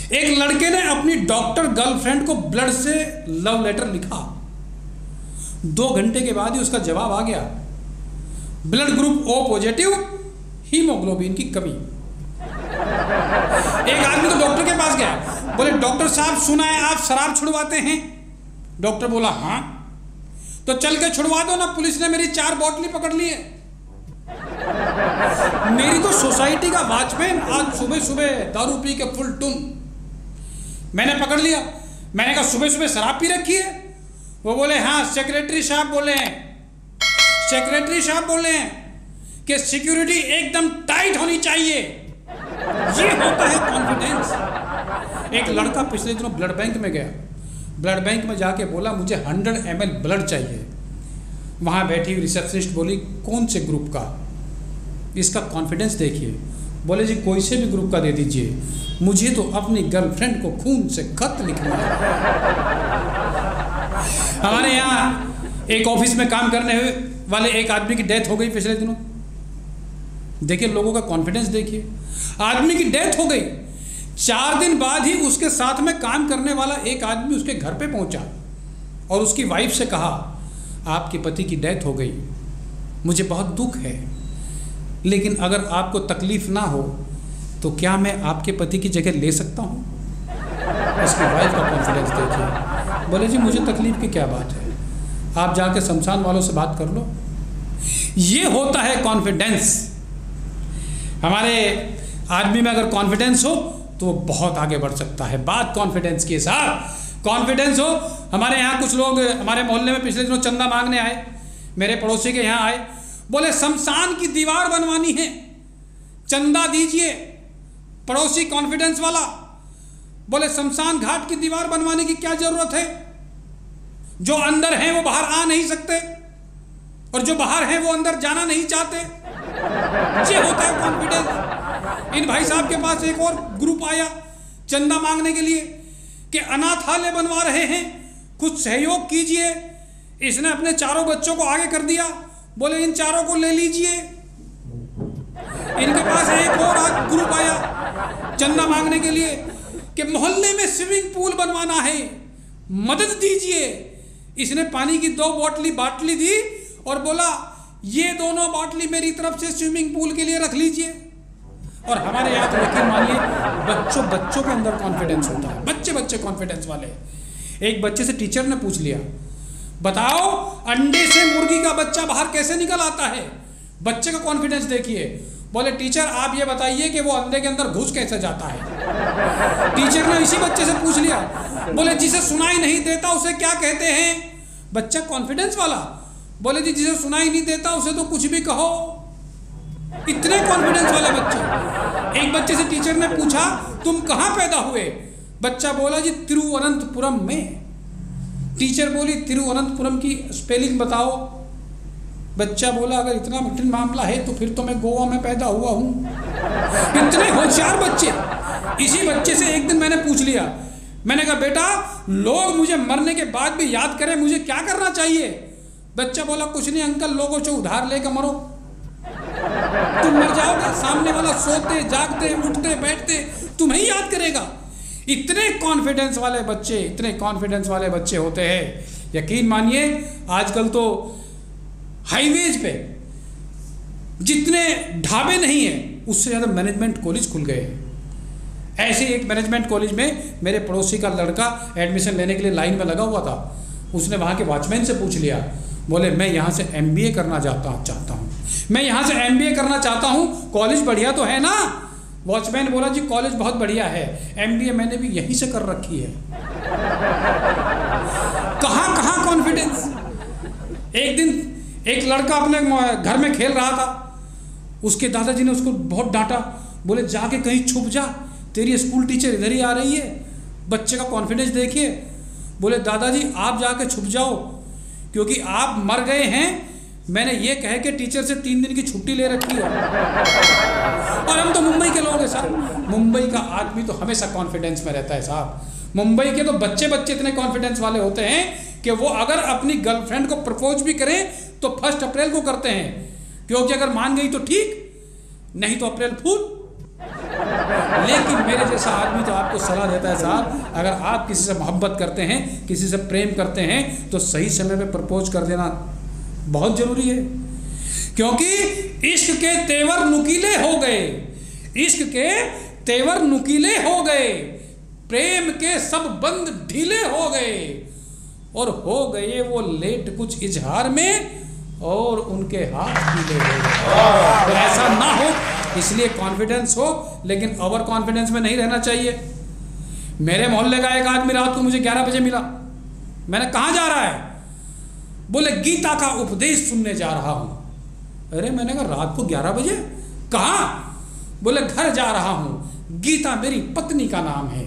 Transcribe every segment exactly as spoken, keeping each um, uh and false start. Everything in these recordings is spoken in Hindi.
एक लड़के ने अपनी डॉक्टर गर्लफ्रेंड को ब्लड से लव लेटर लिखा। दो घंटे के बाद ही उसका जवाब आ गया, blood group O positive, haemoglobin की कमी। एक आदमी तो डॉक्टर के पास गया, बोले डॉक्टर साहब सुना है आप शराब छुड़वाते हैं। डॉक्टर बोला हाँ, तो चल के छुड़वा दो ना, पुलिस ने मेरी चार बोतली पकड़ ली है। मेरी तो सोसाइटी का वॉचमैन आज सुबह सुबह दारू पी के फुल टुन, मैंने पकड़ लिया। मैंने कहा सुबह सुबह शराब पी रखी है? वो बोले हाँ, सेक्रेटरी साहब बोले हैं, सेक्रेटरी साहब बोले हैं कि सिक्योरिटी एकदम टाइट होनी चाहिए। ये होता है कॉन्फिडेंस। एक लड़का पिछले दिनों ब्लड बैंक में गया, ब्लड बैंक में जाके बोला मुझे हंड्रेड एम एल ब्लड चाहिए। वहाँ बैठी हुई रिसेप्शनिस्ट बोली कौन से ग्रुप का? इसका कॉन्फिडेंस देखिए। बोले जी कोई से भी ग्रुप का दे दीजिए, मुझे तो अपनी गर्लफ्रेंड को खून से खत लिखना है। हमारे यहाँ एक ऑफिस में काम करने वाले एक आदमी की डेथ हो गई पिछले दिनों। देखिए लोगों का कॉन्फिडेंस देखिए, आदमी की डेथ हो गई, चार दिन बाद ही उसके साथ में काम करने वाला एक आदमी उसके घर पे पहुंचा और उसकी वाइफ से कहा आपके पति की डेथ हो गई, मुझे बहुत दुख है, लेकिन अगर आपको तकलीफ ना हो तो क्या मैं आपके पति की जगह ले सकता हूँ? उसकी वाइफ का कॉन्फिडेंस देखिए। बोले जी मुझे तकलीफ की क्या बात है, आप जाके शमशान वालों से बात कर लो। ये होता है कॉन्फिडेंस। हमारे आदमी में अगर कॉन्फिडेंस हो तो वो बहुत आगे बढ़ सकता है। बात कॉन्फिडेंस की साथ कॉन्फिडेंस हो। हमारे यहाँ कुछ लोग हमारे मोहल्ले में पिछले दिनों चंदा मांगने आए, मेरे पड़ोसी के यहाँ आए, बोले शमशान की दीवार बनवानी है, चंदा दीजिए। पड़ोसी कॉन्फिडेंस वाला बोले शमशान घाट की दीवार बनवाने की क्या जरूरत है, जो अंदर हैं वो बाहर आ नहीं सकते और जो बाहर हैं वो अंदर जाना नहीं चाहते। ये होता है कॉन्फिडेंस। इन भाई साहब के पास एक और ग्रुप आया चंदा मांगने के लिए कि अनाथालय बनवा रहे हैं, कुछ सहयोग कीजिए। इसने अपने चारों बच्चों को आगे कर दिया, बोले इन चारों को ले लीजिए। इनके पास एक और आज ग्रुप आया चंदा मांगने के लिए कि मोहल्ले में स्विमिंग पूल बनवाना है, मदद दीजिए। इसने पानी की दो बोतली बाटली दी और बोला ये दोनों बाटली मेरी तरफ से स्विमिंग पूल के लिए रख लीजिए। और हमारे यहाँ तो यकीन मानिए बच्चों बच्चों के अंदर कॉन्फिडेंस होता है, बच्चे बच्चे कॉन्फिडेंस वाले। एक बच्चे से टीचर ने पूछ लिया, बताओ अंडे से मुर्गी का बच्चा बाहर कैसे निकल आता है? बच्चे का कॉन्फिडेंस देखिए। बोले टीचर आप ये बताइए कि वो अंडे के अंदर घुस कैसे जाता है? टीचर ने इसी बच्चे से पूछ लिया। बोले जिसे सुनाई नहीं देता उसे क्या कहते हैं? बच्चा कॉन्फिडेंस वाला बोले जी जिसे सुनाई नहीं देता उसे तो कुछ भी कहो। इतने कॉन्फिडेंस वाले बच्चे। एक बच्चे से टीचर ने पूछा तुम कहाँ पैदा हुए? बच्चा बोला जी तिरुवनंतपुरम में। टीचर बोली तिरुवनंतपुरम की स्पेलिंग बताओ। बच्चा बोला अगर इतना कठिन मामला है तो फिर तो मैं गोवा में पैदा हुआ हूँ। इतने होशियार बच्चे। इसी बच्चे से एक दिन मैंने पूछ लिया, मैंने कहा बेटा लोग मुझे मरने के बाद भी याद करें, मुझे क्या करना चाहिए? बच्चा बोला कुछ नहीं अंकल, लोगों से उधार लेकर मरो, तुम मर जाओगे, सामने वाला सोते जागते उठते बैठते तुम्हें याद करेगा। इतने कॉन्फिडेंस वाले बच्चे, इतने कॉन्फिडेंस वाले बच्चे होते हैं। यकीन मानिए आजकल तो हाईवेज पे जितने ढाबे नहीं हैं उससे ज़्यादा मैनेजमेंट कॉलेज खुल गए हैं। ऐसे एक मैनेजमेंट कॉलेज में मेरे पड़ोसी का लड़का एडमिशन लेने के लिए लाइन में लगा हुआ था। उसने वहाँ के वॉचमैन से पूछ लिया, बोले मैं यहाँ से एमबीए करना चाहता चाहता हूँ मैं यहाँ से एमबीए करना चाहता हूँ, कॉलेज बढ़िया तो है ना? वॉचमैन बोला जी कॉलेज बहुत बढ़िया है, एमबीए मैंने भी यहीं से कर रखी है। कहाँ कहाँ कॉन्फिडेंस। एक दिन एक लड़का अपने घर में खेल रहा था, उसके दादाजी ने उसको बहुत डांटा, बोले जाके कहीं छुप जा, तेरी स्कूल टीचर इधर ही आ रही है। बच्चे का कॉन्फिडेंस देखिए। बोले दादाजी आप जाके छुप जाओ क्योंकि आप मर गए हैं, मैंने ये कह के टीचर से तीन दिन की छुट्टी ले रखी है। और हम तो मुंबई के लोग हैं साहब। मुंबई का आदमी तो हमेशा कॉन्फिडेंस में रहता है साहब। मुंबई के तो बच्चे बच्चे इतने कॉन्फिडेंस वाले होते हैं कि वो अगर अपनी गर्लफ्रेंड को प्रपोज भी करें तो फर्स्ट अप्रैल को करते हैं, क्योंकि अगर मान गई तो ठीक, नहीं तो अप्रैल फूल। लेकिन मेरे जैसा आदमी तो आपको सलाह देता है साहब, अगर आप किसी से मोहब्बत करते हैं, किसी से प्रेम करते हैं, तो सही समय पे प्रपोज कर देना बहुत जरूरी है। क्योंकि इश्क के तेवर नुकीले हो गए, इश्क के तेवर नुकीले हो गए, प्रेम के सब बंद ढीले हो गए, और हो गए वो लेट कुछ इजहार में, और उनके हाथ ढीले हो गए। तो ऐसा ना हो, इसलिए कॉन्फिडेंस हो, लेकिन ओवर कॉन्फिडेंस में नहीं रहना चाहिए। मेरे मोहल्ले का एक आदमी रात को मुझे ग्यारह बजे मिला। मैंने कहाँ जा रहा है? बोले गीता का उपदेश सुनने जा रहा हूँ। अरे मैंने कहा रात को ग्यारह बजे कहाँ? बोले घर जा रहा हूँ, गीता मेरी पत्नी का नाम है।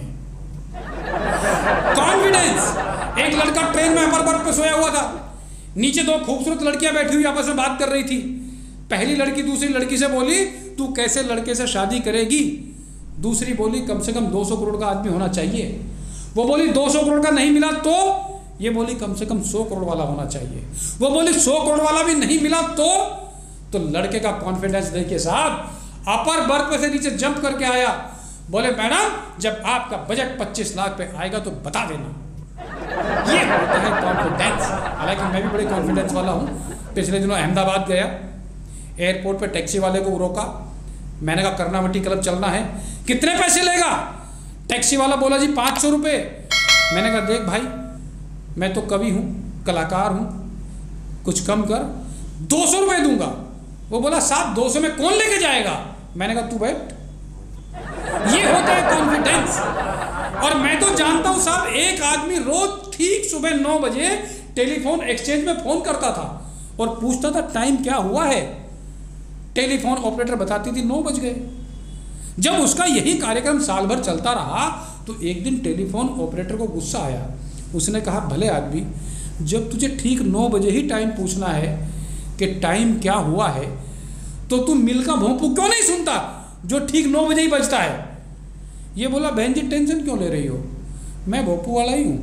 कॉन्फिडेंस। एक लड़का ट्रेन में अमर बर्थ पे सोया हुआ था, नीचे दो खूबसूरत लड़कियां बैठी हुई आपस में बात कर रही थी। पहली लड़की दूसरी लड़की से बोली, तू कैसे लड़के से शादी करेगी? दूसरी बोली, कम से कम दो सौ करोड़ का आदमी होना चाहिए। वो बोली दो सौ करोड़ का नहीं मिला तो? ये बोली कम से कम सौ करोड़ वाला होना चाहिए। वो बोली सौ करोड़ वाला भी नहीं मिला तो? तो लड़के का कॉन्फिडेंस देखिए साहब, अपर बर्थ पे से नीचे जंप करके आया। बोले मैडम जब आपका बजट पच्चीस लाख पे आएगा तो बता देना। ये होता है कॉन्फिडेंस। हालांकि मैं भी बड़े कॉन्फिडेंस वाला हूँ। पिछले दिनों अहमदाबाद गया, एयरपोर्ट पे टैक्सी वाले को रोका। मैंने कहा कर्नावटी क्लब चलना है, कितने पैसे लेगा? टैक्सी वाला बोला जी पाँच सौ रुपये। मैंने कहा देख भाई, मैं तो कवि हूँ, कलाकार हूँ, कुछ कम कर, दो सौ रुपये दूंगा। वो बोला साहब दो सौ में कौन लेके जाएगा? मैंने कहा तू बैठ। ये होता है कॉन्फिडेंस। और मैं तो जानता हूं साहब, एक आदमी रोज ठीक सुबह नौ बजे टेलीफोन एक्सचेंज में फोन करता था और पूछता था टाइम क्या हुआ है। टेलीफोन ऑपरेटर बताती थी नौ बज गए। जब उसका यही कार्यक्रम साल भर चलता रहा तो एक दिन टेलीफोन ऑपरेटर को गुस्सा आया। उसने कहा भले आदमी, जब तुझे ठीक नौ बजे ही टाइम पूछना है कि टाइम क्या हुआ है, तो तू मिल का भोंपू क्यों नहीं सुनता जो ठीक नौ बजे ही बजता है? ये बोला बहन जी टेंशन क्यों ले रही हो, मैं भोंपू वाला ही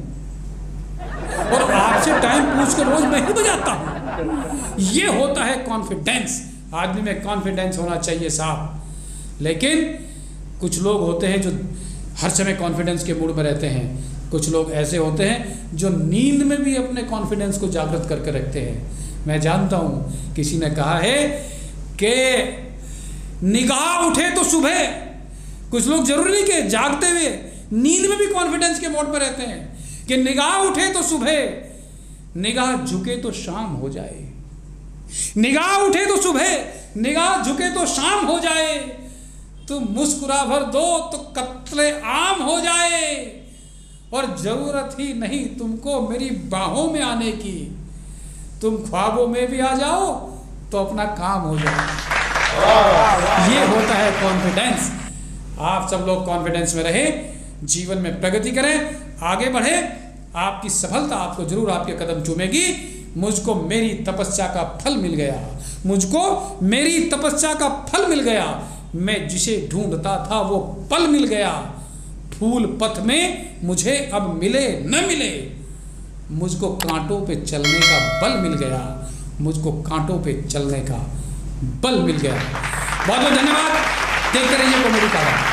हूं और आपसे टाइम पूछ कर रोज मैं ही बजाता हूं। ये होता है कॉन्फिडेंस। आदमी में कॉन्फिडेंस होना चाहिए साहब। लेकिन कुछ लोग होते हैं जो हर समय कॉन्फिडेंस के मूड में रहते हैं। कुछ लोग ऐसे होते हैं जो नींद में भी अपने कॉन्फिडेंस को जागृत करके रखते हैं। मैं जानता हूं किसी ने कहा है कि निगाह उठे तो सुबह। कुछ लोग जरूरी नहीं कि जागते हुए नींद में भी कॉन्फिडेंस के मोड पर रहते हैं कि निगाह उठे तो सुबह, निगाह झुके तो शाम हो जाए। निगाह उठे तो सुबह, निगाह झुके तो शाम हो जाए। तुम मुस्कुरा भर दो तो कत्ले आम हो जाए, और जरूरत ही नहीं तुमको मेरी बाहों में आने की। तुम ख्वाबों में भी आ जाओ तो अपना काम हो जाए। ये होता है कॉन्फिडेंस। आप सब लोग कॉन्फिडेंस में रहे, जीवन में प्रगति करें, आगे बढ़े। आपकी सफलता आपको जरूर आपके कदम चूमेगी। मुझको मेरी तपस्या का फल मिल गया, मुझको मेरी तपस्या का फल मिल गया। मैं जिसे ढूंढता था वो पल मिल गया। फूल पथ में मुझे अब मिले न मिले, मुझको कांटों पे चलने का बल मिल गया। मुझको कांटों पे चलने का बल मिल गया। बहुत बहुत धन्यवाद। देखते रहिए कॉमेडी का।